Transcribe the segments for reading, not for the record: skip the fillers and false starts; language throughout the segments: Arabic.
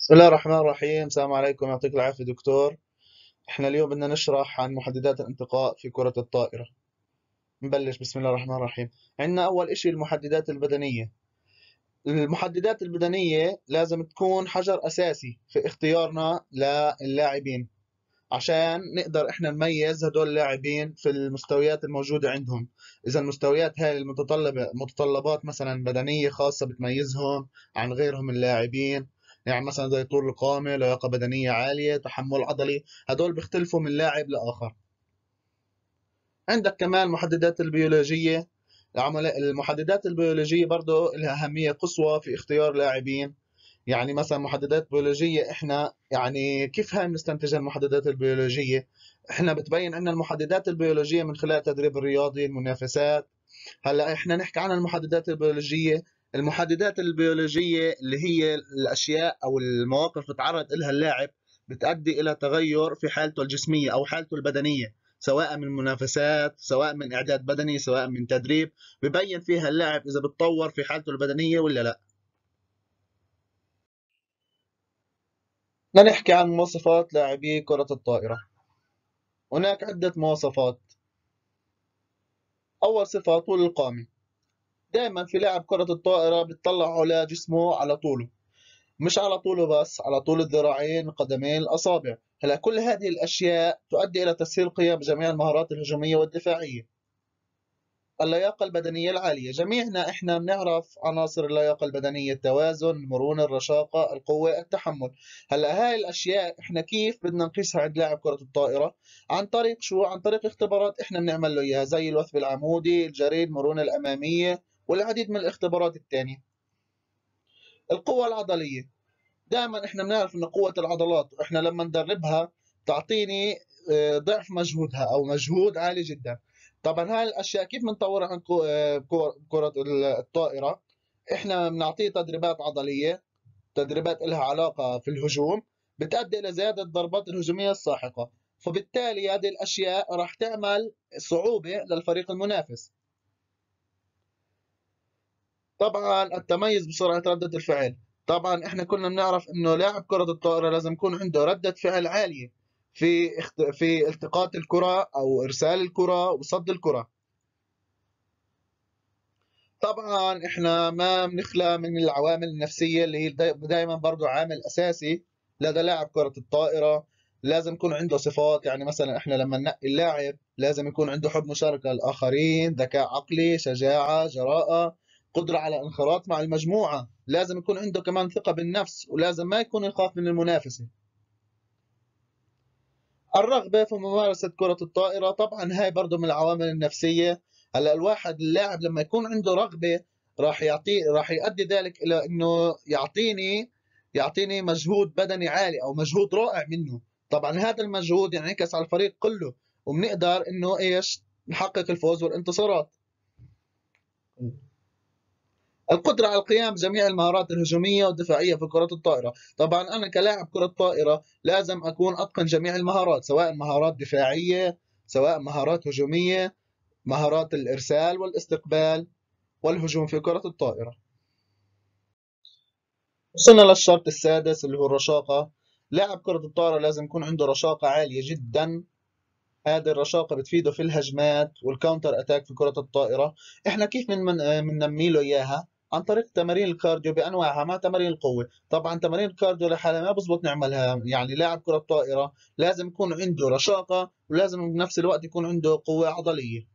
بسم الله الرحمن الرحيم. السلام عليكم، يعطيك العافية دكتور. احنا اليوم بدنا نشرح عن محددات الانتقاء في كرة الطائرة. نبلش. بسم الله الرحمن الرحيم. عندنا أول إشي المحددات البدنية. المحددات البدنية لازم تكون حجر أساسي في اختيارنا للاعبين، عشان نقدر احنا نميز هدول اللاعبين في المستويات الموجودة عندهم. إذا المستويات هاي المتطلبة متطلبات مثلا بدنية خاصة بتميزهم عن غيرهم اللاعبين، يعني مثلا زي طول القامة، لياقة بدنية عالية، تحمل عضلي، هدول بيختلفوا من لاعب لآخر. عندك كمان المحددات البيولوجية. المحددات البيولوجية برضو لها أهمية قصوى في اختيار لاعبين. يعني مثلا محددات بيولوجية، احنا يعني كيف هاي بنستنتج المحددات البيولوجية؟ احنا بتبين عندنا المحددات البيولوجية من خلال التدريب الرياضي، المنافسات. هلا احنا نحكي عن المحددات البيولوجية. المحددات البيولوجية اللي هي الاشياء او المواقف اللي بتعرض لها اللاعب بتؤدي الى تغير في حالته الجسمية او حالته البدنية، سواء من منافسات، سواء من اعداد بدني، سواء من تدريب. ببين فيها اللاعب اذا بتطور في حالته البدنية ولا لا. بدنا نحكي عن مواصفات لاعبي كرة الطائرة. هناك عدة مواصفات. أول صفة طول القامة. دائما في لاعب كرة الطائرة بتطلع على جسمه، على طوله، مش على طوله بس، على طول الذراعين، القدمين، الأصابع. هلا كل هذه الأشياء تؤدي إلى تسهيل قيام جميع المهارات الهجومية والدفاعية. اللياقة البدنية العالية. جميعنا إحنا بنعرف عناصر اللياقة البدنية: التوازن، المرونة، الرشاقة، القوة، التحمل. هلا هاي الأشياء إحنا كيف بدنا نقيسها عند لاعب كرة الطائرة؟ عن طريق شو؟ عن طريق اختبارات إحنا بنعمل له إياها، زي الوثب العمودي، الجري، المرونة الأمامية، والعديد من الاختبارات الثانية. القوة العضلية. دائما إحنا بنعرف إن قوة العضلات إحنا لما ندربها تعطيني ضعف مجهودها أو مجهود عالي جدا. طبعا هاي الاشياء كيف بنطورها عن كرة الطائرة؟ احنا بنعطيه تدريبات عضلية، تدريبات لها علاقة في الهجوم، بتؤدي الى زيادة الضربات الهجومية الساحقة. فبالتالي هذه الاشياء راح تعمل صعوبة للفريق المنافس. طبعا التميز بسرعة ردة الفعل. طبعا احنا كلنا بنعرف انه لاعب كرة الطائرة لازم يكون عنده ردة فعل عالية في التقاط الكرة او ارسال الكرة وصد الكرة. طبعا احنا ما بنخلى من العوامل النفسية اللي هي دائما برضو عامل اساسي لدى لاعب كرة الطائرة. لازم يكون عنده صفات، يعني مثلا احنا لما ننقي اللاعب لازم يكون عنده حب مشاركة للآخرين، ذكاء عقلي، شجاعة، جراءة، قدرة على الانخراط مع المجموعة. لازم يكون عنده كمان ثقة بالنفس، ولازم ما يكون يخاف من المنافسة. الرغبة في ممارسة كرة الطائرة، طبعا هاي برضو من العوامل النفسية. هلا الواحد اللاعب لما يكون عنده رغبة راح يؤدي ذلك إلى إنه يعطيني مجهود بدني عالي أو مجهود رائع منه. طبعا هذا المجهود ينعكس على الفريق كله، وبنقدر إنه إيش نحقق الفوز والانتصارات. القدرة على القيام بجميع المهارات الهجومية والدفاعية في كرة الطائرة. طبعا أنا كلاعب كرة طائرة لازم أكون أتقن جميع المهارات، سواء مهارات دفاعية، سواء مهارات هجومية، مهارات الإرسال والاستقبال والهجوم في كرة الطائرة. وصلنا للشرط السادس اللي هو الرشاقة. لاعب كرة الطائرة لازم يكون عنده رشاقة عالية جدا. هذه الرشاقة بتفيده في الهجمات والكاونتر اتاك في كرة الطائرة. احنا كيف بننمي له اياها؟ عن طريق تمارين الكارديو بانواعها مع تمارين القوة. طبعا تمارين الكارديو لحالها ما بزبط نعملها، يعني لاعب كرة طائرة لازم يكون عنده رشاقة ولازم بنفس الوقت يكون عنده قوة عضلية.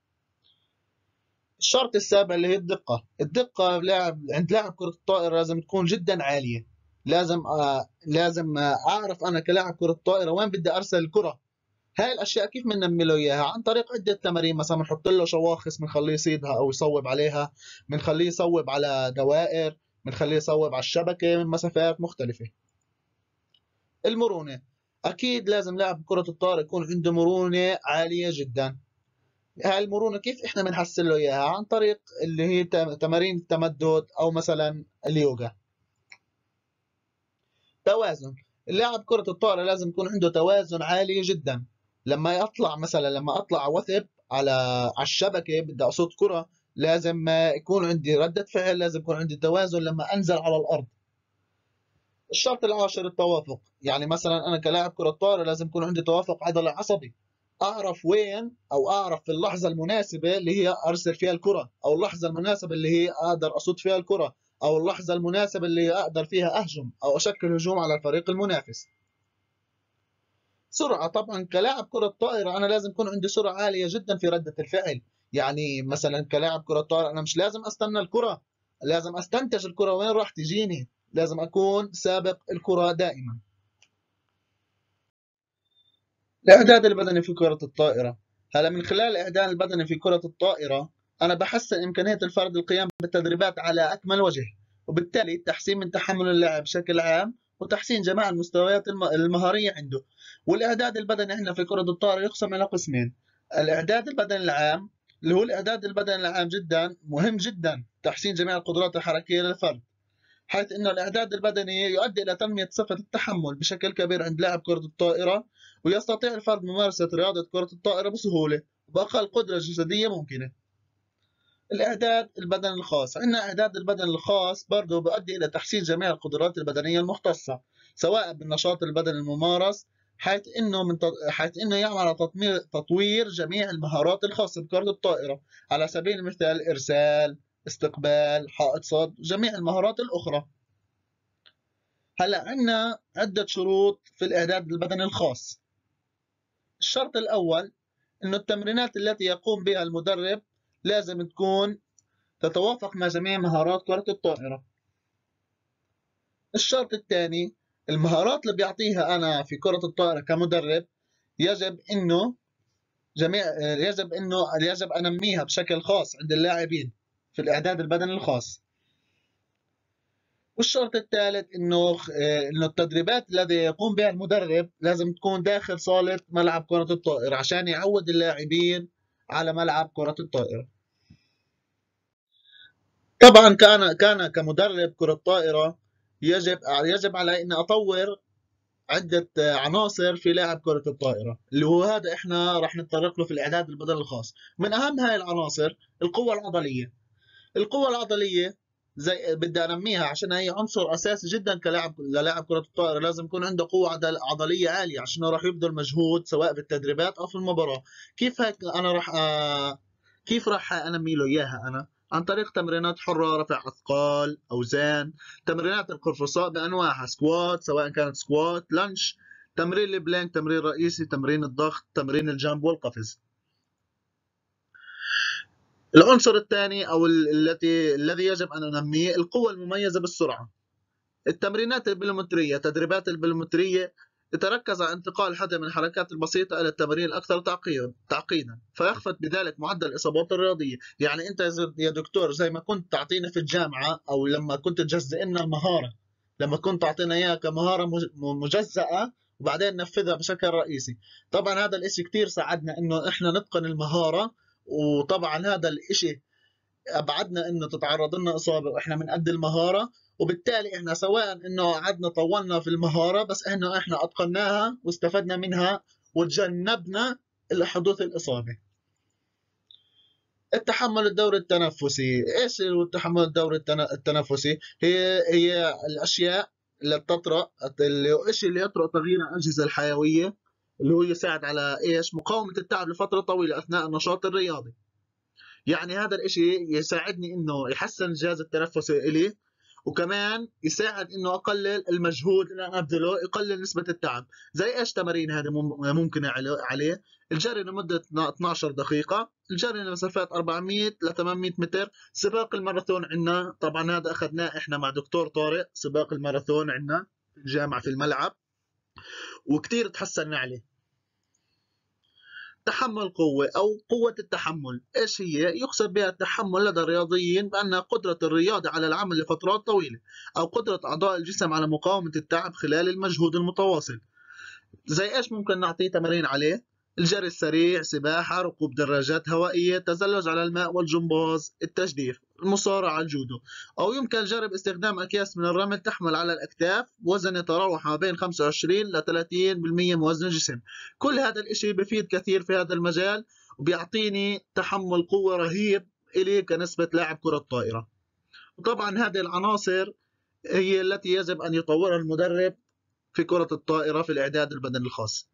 الشرط السابع اللي هي الدقة. الدقة عند لاعب كرة الطائرة لازم تكون جدا عالية. لازم اعرف انا كلاعب كرة طائرة وين بدي ارسل الكرة. هاي الاشياء كيف بننمي له اياها؟ عن طريق عده تمارين. مثلا بنحط له شواخص بنخليه يصيدها او يصوب عليها، بنخليه يصوب على دوائر، بنخليه يصوب على الشبكه من مسافات مختلفه. المرونه. اكيد لازم لاعب كره الطائره يكون عنده مرونه عاليه جدا. هاي المرونه كيف احنا بنحسن له اياها؟ عن طريق اللي هي تمارين التمدد او مثلا اليوغا. توازن. اللاعب كرة الطائرة لازم يكون عنده توازن عالي جدا. لما اطلع وثب على الشبكة بدي اصد كرة، لازم يكون عندي ردة فعل، لازم يكون عندي توازن لما انزل على الارض. الشرط العاشر التوافق، يعني مثلا أنا كلاعب كرة طائرة لازم يكون عندي توافق عضلي عصبي، أعرف وين أو أعرف في اللحظة المناسبة اللي هي أرسل فيها الكرة، أو اللحظة المناسبة اللي هي أقدر أصد فيها الكرة، أو اللحظة المناسبة اللي أقدر فيها أهجم أو أشكل هجوم على الفريق المنافس. سرعة، طبعا كلاعب كرة طائرة أنا لازم يكون عندي سرعة عالية جدا في ردة الفعل. يعني مثلا كلاعب كرة طائرة أنا مش لازم أستنى الكرة، لازم أستنتج الكرة وين راح تجيني، لازم أكون سابق الكرة دائما. الإعداد البدني في كرة الطائرة، هلا من خلال الإعداد البدني في كرة الطائرة أنا بحسن إمكانية الفرد القيام بالتدريبات على أكمل وجه، وبالتالي تحسين من تحمل اللاعب بشكل عام، وتحسين جميع المستويات المهارية عنده. والإعداد البدني إحنا في كرة الطائرة يقسم إلى قسمين: الإعداد البدني العام، اللي هو الإعداد البدني العام جدا مهم جدا تحسين جميع القدرات الحركية للفرد، حيث أن الإعداد البدني يؤدي إلى تنمية صفة التحمل بشكل كبير عند لاعب كرة الطائرة، ويستطيع الفرد ممارسة رياضة كرة الطائرة بسهولة وبأقل قدرة جسدية ممكنة. الإعداد البدني الخاص، عندنا إعداد البدني الخاص برضه بيؤدي إلى تحسين جميع القدرات البدنية المختصة سواء بالنشاط البدني الممارس، حيث إنه يعمل على تطوير جميع المهارات الخاصة بكرة الطائرة، على سبيل المثال إرسال، استقبال، حائط صد، جميع المهارات الأخرى. هلا عندنا عدة شروط في الإعداد البدني الخاص. الشرط الأول إنه التمرينات التي يقوم بها المدرب لازم تكون تتوافق مع جميع مهارات كرة الطائرة. الشرط الثاني، المهارات اللي بيعطيها أنا في كرة الطائرة كمدرب يجب إنه يجب أنميها بشكل خاص عند اللاعبين في الإعداد البدني الخاص. والشرط الثالث انه التدريبات التي يقوم بها المدرب لازم تكون داخل صالة ملعب كرة الطائرة عشان يعود اللاعبين على ملعب كرة الطائرة. طبعا كان كمدرب كرة طائرة يجب علي اني اطور عدة عناصر في لاعب كرة الطائرة، اللي هو هذا احنا راح نتطرق له في الاعداد البدني الخاص. من اهم هاي العناصر القوة العضلية. القوة العضلية زي بدي انميها عشان هي عنصر اساسي جدا للاعب كرة الطائرة، لازم يكون عنده قوة عضلية عالية عشان راح يبذل مجهود سواء بالتدريبات او في المباراة. كيف هيك انا كيف راح انمي له اياها انا؟ عن طريق تمرينات حرة، رفع اثقال، اوزان، تمرينات القرفصاء بانواعها، سكوات سواء كانت سكوات، لانش، تمرين البلانك، تمرين رئيسي، تمرين الضغط، تمرين الجامب والقفز. العنصر الثاني أو الذي يجب أن ننميه القوة المميزة بالسرعة. التمرينات البلومترية، تدريبات البلومترية تتركز على انتقال حدا من الحركات البسيطة إلى التمارين الأكثر تعقيدا، فيخفض بذلك معدل الإصابات الرياضية. يعني أنت يا دكتور زي ما كنت تعطينا في الجامعة أو لما كنت تجزئ لنا المهارة، لما كنت تعطينا إياها كمهارة مجزأة وبعدين ننفذها بشكل رئيسي، طبعا هذا الإشي كتير ساعدنا إنه إحنا نتقن المهارة. وطبعا هذا الإشي ابعدنا انه تتعرض لنا اصابه واحنا بنأدي المهاره، وبالتالي احنا سواء انه قعدنا طولنا في المهاره بس احنا اتقناها واستفدنا منها وتجنبنا حدوث الاصابه. التحمل الدوري التنفسي، ايش هو التحمل الدوري التنفسي؟ هي الاشياء اللي بتطرأ، الشيء اللي يطرأ تغيير الاجهزه الحيويه، اللي هو يساعد على ايش؟ مقاومه التعب لفتره طويله اثناء النشاط الرياضي. يعني هذا الاشي يساعدني انه يحسن الجهاز التنفسي الي، وكمان يساعد انه اقلل المجهود اللي انا ابذله، يقلل نسبة التعب. زي ايش تمارين هذه ممكن عليه؟ الجري لمدة 12 دقيقة، الجري لمسافات 400 ل 800 متر، سباق الماراثون عندنا طبعا هذا اخذناه احنا مع دكتور طارق، سباق الماراثون عندنا في الجامعة في الملعب وكتير تحسنا عليه. تحمل قوة أو قوة التحمل، إيش هي؟ يقصد بها التحمل لدى الرياضيين بأنها قدرة الرياضي على العمل لفترات طويلة، أو قدرة أعضاء الجسم على مقاومة التعب خلال المجهود المتواصل. زي ايش ممكن نعطيه تمارين عليه؟ الجري السريع، سباحة، ركوب دراجات هوائية، التزلج على الماء والجمباز، التجديف، المصارعة، الجودو. أو يمكن الجري باستخدام أكياس من الرمل تحمل على الأكتاف وزن يتراوح ما بين 25 ل 30% من وزن الجسم. كل هذا الإشي بفيد كثير في هذا المجال وبيعطيني تحمل قوة رهيب إلي كنسبة لاعب كرة طائرة. وطبعا هذه العناصر هي التي يجب أن يطورها المدرب في كرة الطائرة في الإعداد البدني الخاص.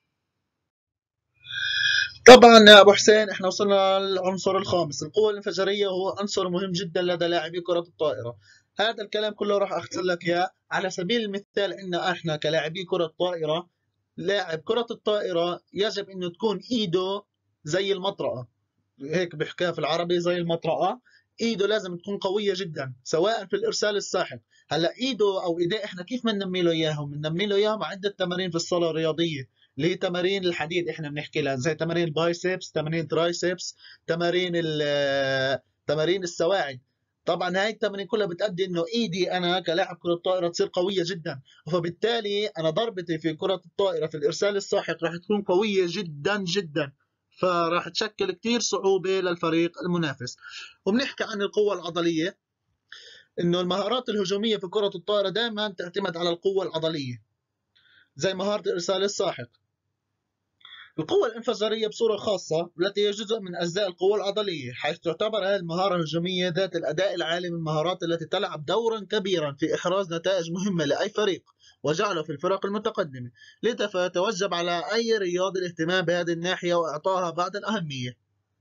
طبعا يا أبو حسين، احنا وصلنا للعنصر الخامس، القوة الانفجارية، وهو عنصر مهم جدا لدى لاعبي كرة الطائرة. هذا الكلام كله راح أختصر لك إياه. على سبيل المثال، إن احنا كلاعبي كرة طائرة، لاعب كرة الطائرة يجب إنه تكون إيده زي المطرقة، هيك بحكيها في العربي، زي المطرقة. ايده لازم تكون قويه جدا، سواء في الارسال الساحق. هلا ايده او ايديه احنا كيف بننمي له اياهم؟ بننمي له اياهم عده تمارين في الصاله الرياضيه، اللي هي تمارين الحديد، احنا بنحكي لها زي تمارين البايسبس، تمارين الترايسبس، تمارين تمارين السواعد. طبعا هاي التمارين كلها بتأدي انه ايدي انا كلاعب كره طائره تصير قويه جدا، فبالتالي انا ضربتي في كره الطائره في الارسال الساحق راح تكون قويه جدا جدا، فراح تشكل كثير صعوبة للفريق المنافس. وبنحكي عن القوة العضلية، انه المهارات الهجومية في كرة الطائرة دائما تعتمد على القوة العضلية، زي مهارة الإرسال الساحق. القوة الانفجارية بصورة خاصة، والتي هي جزء من أجزاء القوة العضلية، حيث تعتبر هذه المهارة الهجومية ذات الأداء العالي من المهارات التي تلعب دورا كبيرا في إحراز نتائج مهمة لأي فريق، وجعله في الفرق المتقدمة. لذا فيتوجب على أي رياضي الاهتمام بهذه الناحية وإعطائها بعض الأهمية.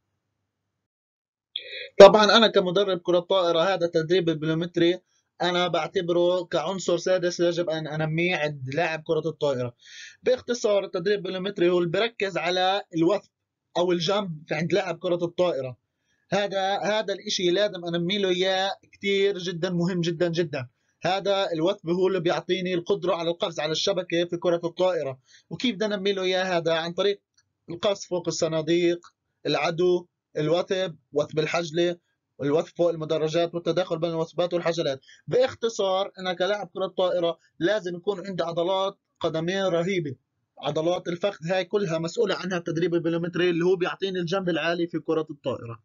طبعا انا كمدرب كرة طائرة، هذا التدريب البلومتري انا بعتبره كعنصر سادس يجب ان انميه عند لاعب كرة الطائرة. باختصار، التدريب البلومتري هو اللي بركز على الوثب او الجمب عند لاعب كرة الطائرة. هذا الاشي لازم انمي له اياه، كثير جدا مهم جدا جدا. هذا الوثب هو اللي بيعطيني القدرة على القفز على الشبكة في كرة الطائرة. وكيف بدنا ننمي له اياه؟ هذا عن طريق القفز فوق الصناديق، العدو، الوثب، وثب الحجلة، والوثب فوق المدرجات، والتداخل بين الوثبات والحجلات. باختصار، أنا كلاعب كرة طائرة لازم يكون عندي عضلات قدمين رهيبة. عضلات الفخذ هاي كلها مسؤولة عنها التدريب البلومتري، اللي هو بيعطيني الجنب العالي في كرة الطائرة.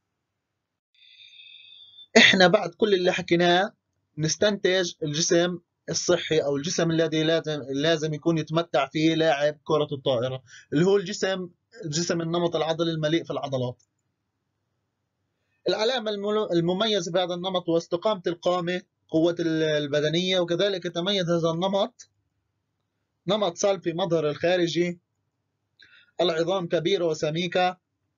احنا بعد كل اللي حكيناه نستنتج الجسم الصحي او الجسم الذي لازم يكون يتمتع فيه لاعب كرة الطائرة، اللي هو الجسم النمط العضلي المليء في العضلات. العلامة المميزة في هذا النمط هو استقامة القامة، قوة البدنية، وكذلك يتميز هذا النمط نمط صلب في مظهر الخارجي، العظام كبيرة وسميكة،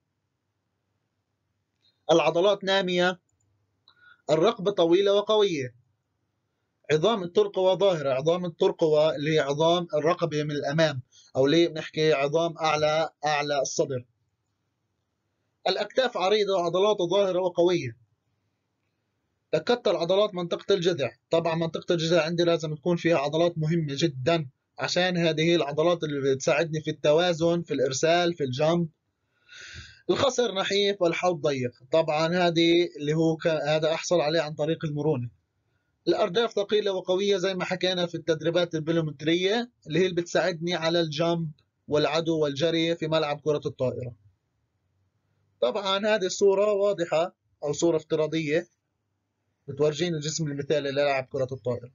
العضلات نامية، الرقبة طويلة وقوية، عظام الترقوة ظاهرة. عظام الترقوة اللي هي عظام الرقبة من الأمام، أو اللي بنحكي عظام أعلى الصدر. الأكتاف عريضة وعضلاته ظاهرة وقوية. تكتل عضلات منطقة الجذع. طبعا منطقة الجذع عندي لازم تكون فيها عضلات مهمة جدا، عشان هذه هي العضلات اللي بتساعدني في التوازن، في الإرسال، في الجمب. الخصر نحيف والحوض ضيق. طبعا هذه اللي هو هذا أحصل عليه عن طريق المرونة. الأرداف ثقيلة وقوية، زي ما حكينا في التدريبات البلومترية، اللي هي اللي بتساعدني على الجمب والعدو والجري في ملعب كرة الطائرة. طبعا هذه الصورة واضحة، أو صورة افتراضية بتورجيني الجسم المثالي للاعب كرة الطائرة.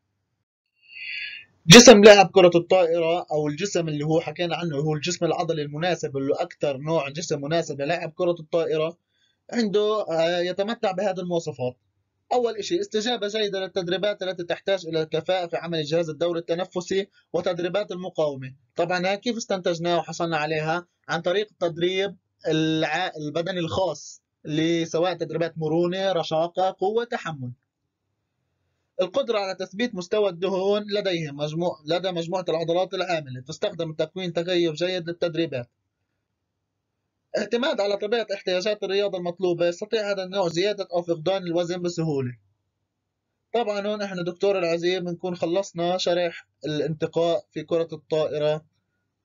جسم لاعب كرة الطائرة، أو الجسم اللي هو حكينا عنه هو الجسم العضلي المناسب، اللي أكثر نوع جسم مناسب للاعب كرة الطائرة، عنده يتمتع بهذه المواصفات. أول شيء، استجابة جيدة للتدريبات التي تحتاج إلى الكفاءة في عمل الجهاز الدوري التنفسي وتدريبات المقاومة. طبعا كيف استنتجناها وحصلنا عليها؟ عن طريق التدريب البدني الخاص، اللي سواء تدريبات مرونة، رشاقة، قوة، تحمل. القدرة على تثبيت مستوى الدهون لدى مجموعة العضلات العاملة، تستخدم لتكوين تكيف جيد للتدريبات. اعتماد على طبيعة احتياجات الرياضة المطلوبة، يستطيع هذا النوع زيادة أو فقدان الوزن بسهولة. طبعا هون احنا دكتور العزيز بنكون خلصنا شرح الانتقاء في كرة الطائرة،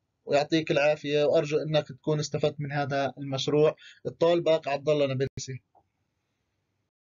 ويعطيك العافية، وأرجو أنك تكون استفدت من هذا المشروع. الطالبك عبد الله نابلسي.